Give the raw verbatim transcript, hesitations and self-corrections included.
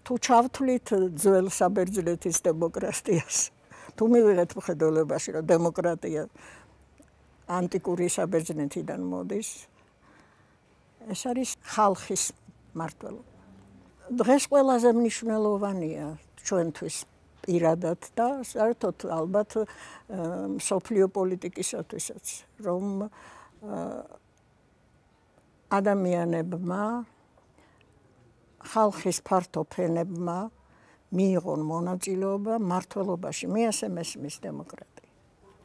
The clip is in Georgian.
თუ ჩავთვლით ძველ საბერძნეთის დემოკრატიას, თუ მივიღეთ მხედველობაში, რომ დემოკრატია ანტიკური საბერძნეთიდან მოდის, ეს არის ხალხის მმართველობა. დღეს ყველაზე მნიშვნელოვანია ჩვენთვის პირადად და საერთოდ ალბათ მსოფლიო პოლიტიკისათვისაც, რომ ადამიანებმა, ხალხის ფართო ფენებმა მიიღონ მონაწილეობა მმართველობაში, მე ასე მესმის დემოკრატია.